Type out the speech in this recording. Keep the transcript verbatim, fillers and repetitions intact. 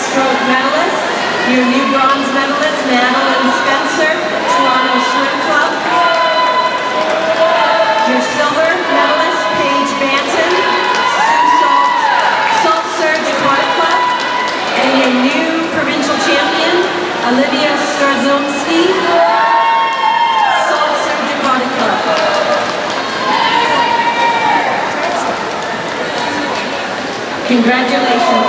breaststroke medalist, your new bronze medalist, Madeline Spencer, Toronto Swim Club. Your silver medalist, Paige Banton, Sioux Salt, Salt Surge Aquatic Club. And your new provincial champion, Olivia Starzomski, Salt Surge Aquatic Club. Congratulations.